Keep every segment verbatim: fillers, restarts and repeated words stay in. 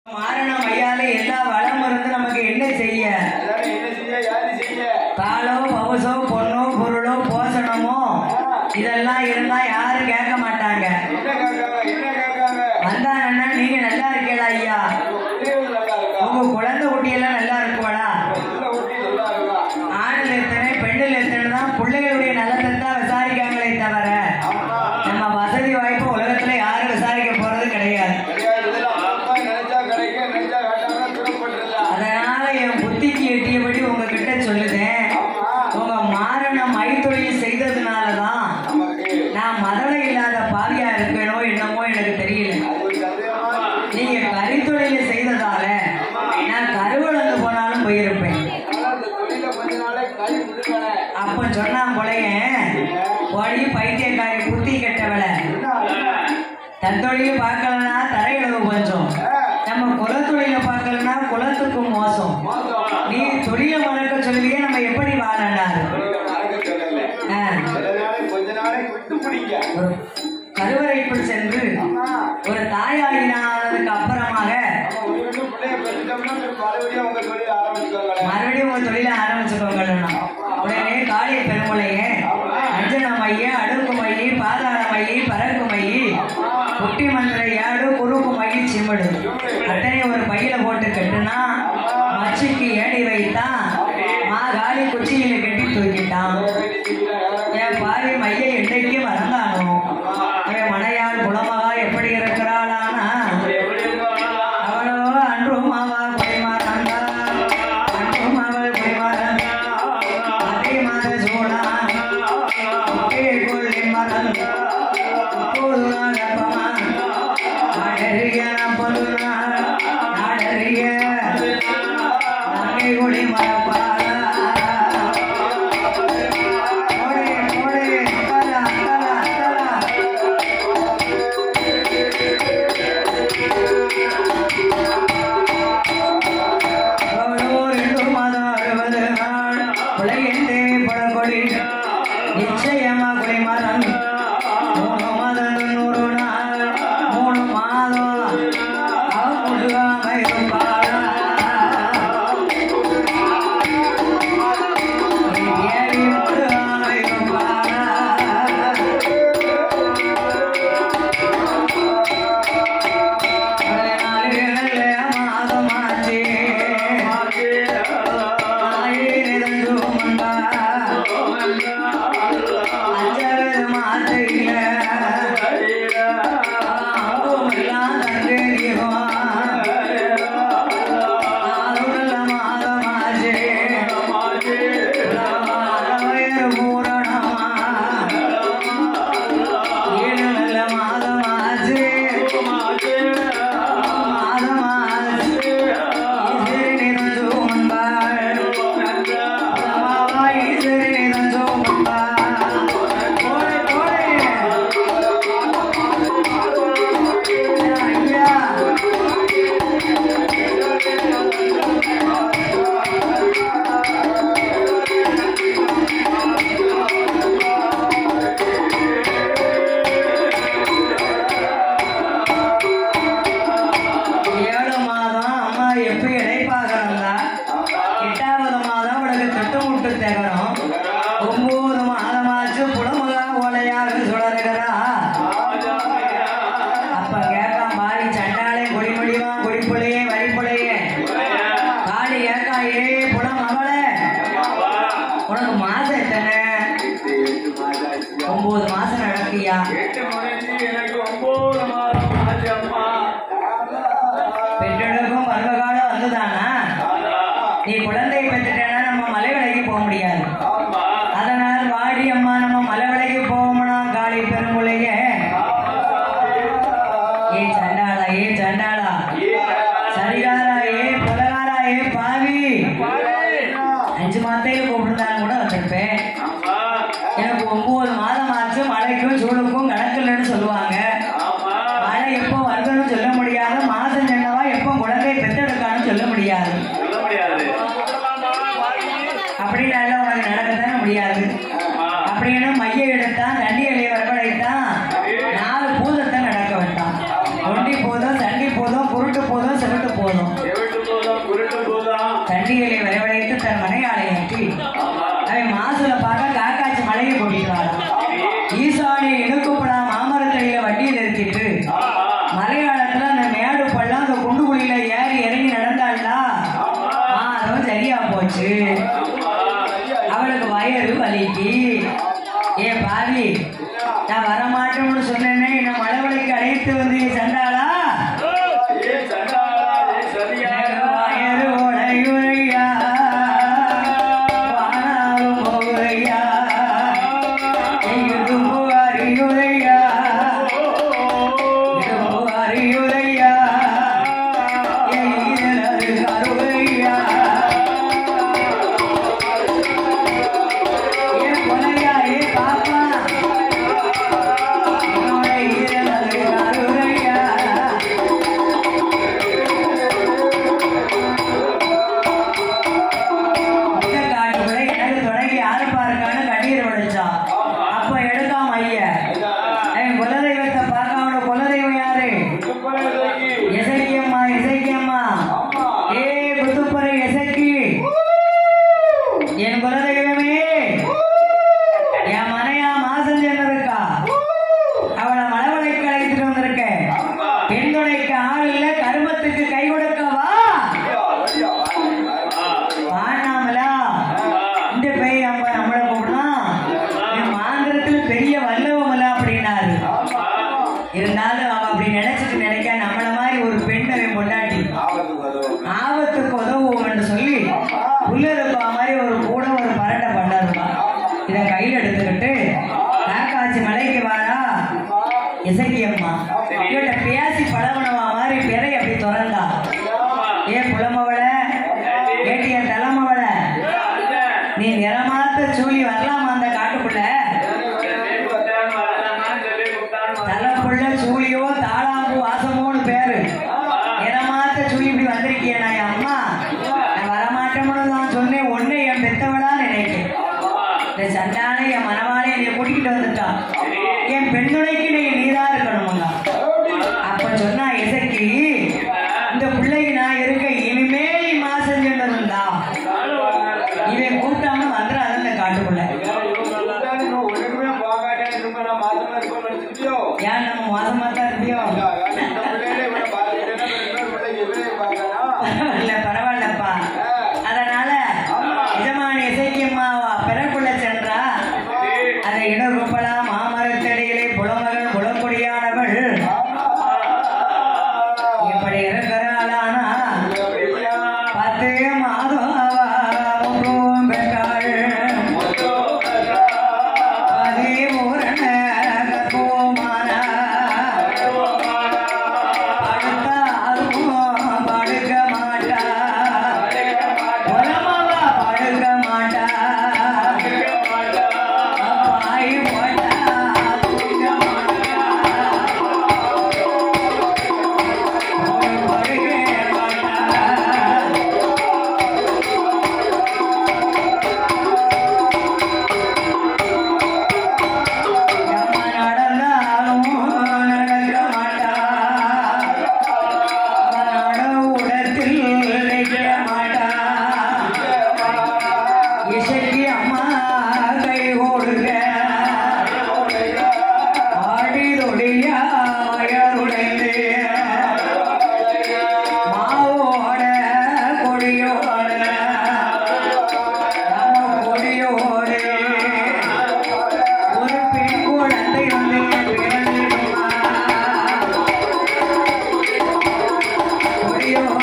மாரணம் ஐயால எல்லா வளம் இருந்து நமக்கு என்ன செய்ய? பாலோ பவுசோ பொண்ணோ பொருளோ போசணமோ இதெல்லாம் இருந்தா யாரும் கேட்க மாட்டாங்க. வந்தாங்கன்னா நீங்க நல்லா இருக்கீங்களா ஐயா, உங்க குழந்தை குட்டியெல்லாம் நல்லா இருக்குவாளா, ஆணுல எத்தனை பெண்ணுல எத்தனை தான் பிள்ளைகளுடைய நலத்தை தான் விசாரிக்காங்களே தவிர நம்ம வசதி வாய்ப்பு உலகத்துல யாரும் விசாரிக்க போறது கிடையாது. அதனால என் புத்திக்கு எட்டியபடி உங்ககிட்ட சொல்லுதேன், உங்க மாரண மைத்தொழில் செய்ததுனாலதான் நான் மதலை இல்லாத பாவியா இருக்கேனோ என்னமோ எனக்கு தெரியல. நீங்க கரித்தொழில செய்ததால நான் கருவளந்து போனாலும் போயிருப்பேன். அப்ப சொன்னா போலயே ஓடி பைத்தியக்காரி புத்தி கெட்டவளை தத்தொழில பார்க்கலன்னா தரையிழவு கொஞ்சம், நம்ம குலத்தொழில பார்க்கலன்னா குலத்துக்கு மோசம். நீ தொழில மறக்க சொல்லுவியே, நம்ம எப்படி வாழண்டாரு? கருவறைக்குள் சென்று ஒரு தாயாகினாததுக்கு அப்புறமாக மறுபடியும் உங்க தொழில ஆரம்பிச்சுக்கோங்க. உடனே காளி பெருமுலையே அஞ்சனமைய அடுக்குமையி பாதாளமையி பறக்குமையி குட்டி மந்திர ஏடு குறுக்குமையி சிமிடு அத்தனை ஒரு பையில போட்டு கட்டுனா மச்சிக்கு ஏடி வைத்தான், மா காளி குச்சியில கட்டி தூக்கிட்டான். என் பாவி மைய என்னைக்கு மறந்தானோ என் மனையாள் குலமகா எப்படி இருக்கிறாளானா அவளோ அன்றும் அவா குடிமாறந்தா அன்றும் அவள் குடிமாறந்தா அதே மாத சோழா கொள்ளி மறந்தா போதுமா நாடறிய பொதுனா நாடறிய நங்கை குடி மறப்பா நிச்சயமா குடிமரம் மூணு மாதம் நூறு நாள் மூணு மாதம் அவ முழுகாம இருப்பாளா ஏறி முழுகாம இருப்பாளா நாலு மாதமாச்சு நிதந்துமண்டா அஞ்சவது மாத்தையில எல்லாம் தங்கேறியும் ஆறுல மாதமாச்சு அறவயர் பூரணமா ஏழு நல்ல மாதமாச்சு மாதமாச்சு சரி நிதஞ்சு மண்டாள் சரி நிதஞ்சு மண்டா ஏழு மாதம் அம்மா எப்ப இடைப்பாக இருந்தா, எட்டாவது மாதம் உனக்கு திட்டமுட்டு தகரம், ஒன்பது மாதமாச்சு புலமுகா ஓலையாக சுழறுகிறா. அப்ப கேட்கா மாறி சண்டாலே கொடிமொழிவா கொடிப்புலையே வரிப்புலையே காளி கேட்கா ஏ புலம் அவளே உனக்கு மாசம் எத்தனை? ஒன்பது மாசம் நடக்கியா? பெற்றெடுக்கும் பருவகாலம் வந்துதானா? நீ குழந்தை பெற்றுட்டேன்னா நம்ம மலை விலைக்கு போக முடியாது. அதனால் வாடி அம்மா நம்ம மலை விலைக்கு போகணும்னா காளி பெருமுலையே ஏ சண்டாளா ஏ சண்டாளா சரிகாரா ஏ புலகாரா ஏ பாவி அஞ்சு மாத்தையில கூப்பிட்டுருந்தாலும் கூட வந்திருப்பேன். எனக்கு ஒன்பது மாதம் ஆச்சு, மழைக்கும் சூடுக்கும் கணக்கில்லைன்னு சொல்லுவாங்க. மழை எப்போ வருதுன்னு சொல்ல முடியாது, மாசம் சொன்னவா எப்போ குழந்தை பெற்றெடுக்கான்னு சொல்ல முடியாது. அப்படின்னு உனக்கு நடக்கத்தானே முடியாது. அப்படின்னு மைய எடுத்தான் தண்ணி கத்திகளை வரவழைத்து தன் மனையாளை ஏற்றி அவன் மாசுல பார்க்க காக்காட்சி மலையை கூட்டிட்டு வரான். ஈசானி இணுக்குப்படா மாமரத்தடியில வண்டியை நிறுத்திட்டு மலையாளத்துல அந்த மேடு பள்ளம் அந்த குண்டு குழியில ஏறி இறங்கி நடந்தாள்டா. அதுவும் சரியா போச்சு. அவளுக்கு வயறு வலிக்கு. ஏ பாவி, நான் வரமாட்டோம்னு சொன்னேன்னே நான் மலைவளைக்கு அழைத்து வந்து சண்டாளா வயறு உடையுறையா வானாலும் போகுறையா இடுப்பு அறியுறையா இடுப்பு அறியுறையா ஈரலது கருவையா ஏ கொலையா ஏ பாப்பா இருந்தாலும் அவ அப்படி நினைச்சிட்டு நினைக்க நம்மள மாதிரி ஒரு பெண்ணை பொண்டாட்டி ஆபத்துக்கு உதவுவோம் என்று சொல்லி உள்ளிருப்பா மாதிரி ஒரு கூட ஒரு பரட்டை பண்ணாருமா. இதை கையில் எடுத்துக்கிட்டு காக்காட்சி மலைக்கு வாரா இசைக்கியம்மா இவட்ட பேசி பழகுனவா மாதிரி பெறை அப்படி திறந்தா. ஏ புலமவள ஏட்டிய தலைமவள, நீ நிறமாத்த சூழி வரலாமா அந்த காட்டுக்குள்ள? தலைப்புள்ள சூழியோ தாளாம்பூ வாசமோன்னு பேரு. நிறமாத்த சூழி இப்படி வந்திருக்கிய நான் அம்மா நான் வரமாட்டோம்னு நான் சொன்னேன். ஒண்ணு என் பெத்தவளா நினைக்கிறேன். இந்த சண்டானை என் மனவாளை என்னை கூட்டிக்கிட்டு வந்துட்டான். என் பெண்ணுடைக்கு நீ நீதான் இருக்கணுமுங்க. அப்ப சொன்னா இசைக்கு இந்த பிள்ளைக்கு நான் இருக்க இனிமே மாசம் சொன்னதுண்டா இவன் கூப்பிட்டாம வந்துடாது இந்த காட்டுக்குள்ள. ஏன் நம்ம மாசமா தான் இருப்பியோ? பரவாயில்ல பரவாயில்லப்பா. அதனால எஜமானி இசைக்கியம்மாவா பிறக்குள்ள சென்றா. அதை இடருப்பலா மாமரத்தடியிலே புலமகன் புலக்குடியானவள் இப்படி இருக்கிறாளானா பத்து மாதம் பெற்றாள். பதிமூரண கர்ப்பமான படுத்தாலும் படுக்க மாட்டா. புலமவா படுக்க மாட்டா. பாய் போட்டா தூக்க மாட்டா. படுக்க மாட்டா. நம்ம நடந்தாலும் நடக்க மாட்டா. அவனோட உடத்தில் நிற்க மாட்டா. இசைக்கு அம்மா கை கொடுக்க ஆடிதொடியா மயருடைந்து மாவோட கொடியோட நம்ம கொடியோடு ஒரு பெண் குழந்தை வந்து பிறந்திடுமா. கொடியோட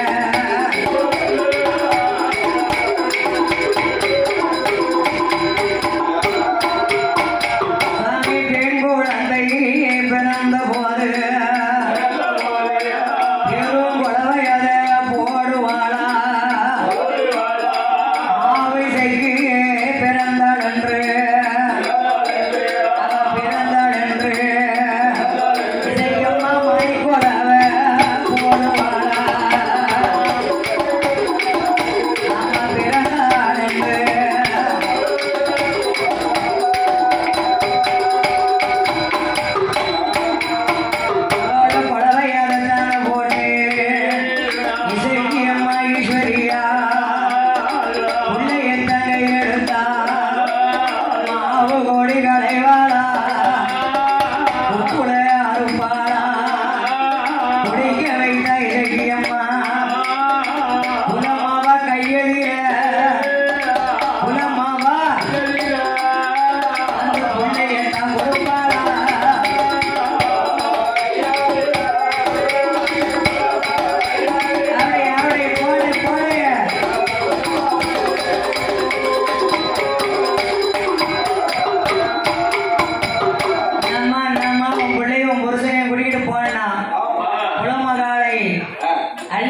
சாமி பெண் குழந்தை பிறந்த போது பெரும் குழவையத போடுவாளா. ஆவிசைக்கு பிறந்தாள் என்று அவ பிறந்தாள் என்று இசைக்கம்மா மணி குழவை போடுவாளா.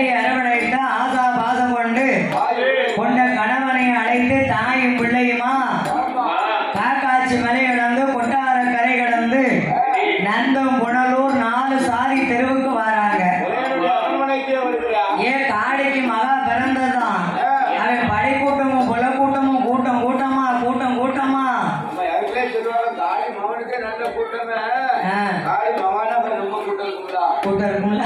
கலியை அரவணைத்த ஆசா பாசம் கொண்டு கொண்ட கணவனை அழைத்து தாயும் பிள்ளையுமா காக்காட்சி மலை கடந்து கொட்டார கரை கடந்து நந்தம் புனலூர் நாலு சாதி தெருவுக்கு வராங்க. ஏன் காடைக்கு மகா பிறந்ததான் அவன் படை கூட்டமும் கொலை கூட்டமும் கூட்டம் கூட்டமா கூட்டம் கூட்டமா கூட்டம் இருக்கும்ல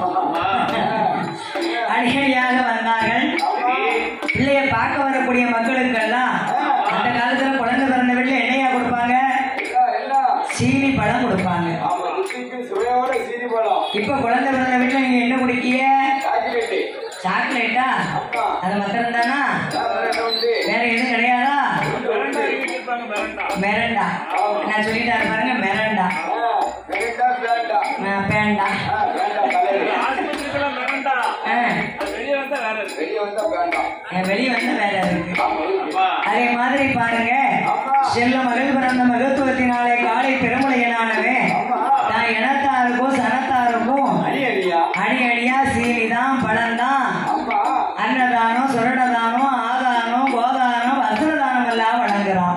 அடிக்கடியாக வந்தார்கள். பிள்ளைய பார்க்க வரக்கூடிய மக்களுக்கெல்லாம் அந்த காலத்துல குழந்தை பிறந்த வீட்டுல என்னையா கொடுப்பாங்க? சீனி பழம் கொடுப்பாங்க. இப்ப குழந்தை பிறந்த வீட்டுல நீங்க என்ன குடிக்கிய? சாக்லேட்டா? அது மாத்திரம் தானா? வேற எதுவும் கிடையாதா? மெரண்டா. நான் சொல்லிட்டாரு பாருங்க, மெரண்டா பேண்டா. வெளியே வந்த வேற இருக்கு. அதே மாதிரி பாருங்க, செல்ல மகள் பிறந்த மகத்துவத்தினாலே காலை பெருமளையனானவே தான் இனத்தாருக்கும் சனத்தாருக்கும் அடி அடியா சீனிதான் பழம்தான் அன்னதானம் சுரடதானம் ஆதானம் கோதானம் வஸ்திரதானம் எல்லாம் வழங்குறான்.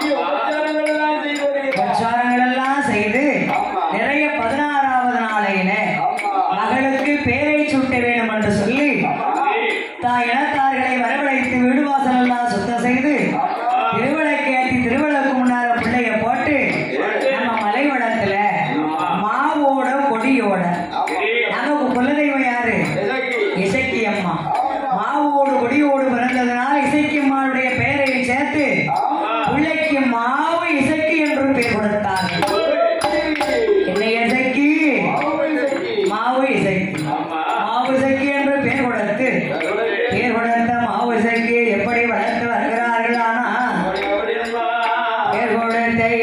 பிரச்சாரங்கள் எல்லாம் செய்து நிறைய பதினாறாவது நாளையில மகளுக்கு பேரை சூட்ட வேண்டும் என்று சொல்லி தான் இனத்தார்களை வரவழைத்து வீடு வாசல் எல்லாம் சுத்தம் செய்து திருவிளக்கு ஏற்றி திருவிளக்கு முன்னால பிள்ளைய போட்டு நம்ம மலைவளத்துல மாவோட கொடியோட நமக்கு குலதெய்வம் யாரு? இசக்கி அம்மா. மாவோடு கொடியோடு பிறந்ததுனால இசக்கி அம்மாவுடைய பெயரையும் சேர்த்து பிள்ளைக்கு மாவு இசக்கி என்று பெயர் கொடுத்தார்கள். என்ன இசக்கி? மாவு இசக்கி. மாவு இசக்கி என்று பெயர் கொடுத்து பெயர் கொடுத்த மாவு இசக்கி எப்படி வளர்த்து வருகிறார்கள்? ஆனா பெயர் கொடுத்த